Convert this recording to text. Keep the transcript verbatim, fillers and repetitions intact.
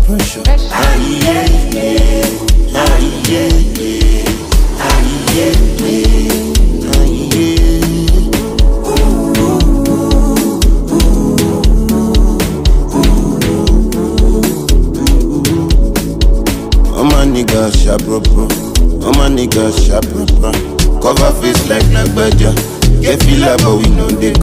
pressure. Aye, yeah, yeah. Aye, yeah, yeah. Aye, yeah, yeah. Aye, yeah. All my niggas sharp, bro, bro. All my niggas sharp, bro, bro. Cover face like like badger. Get feel like but we know they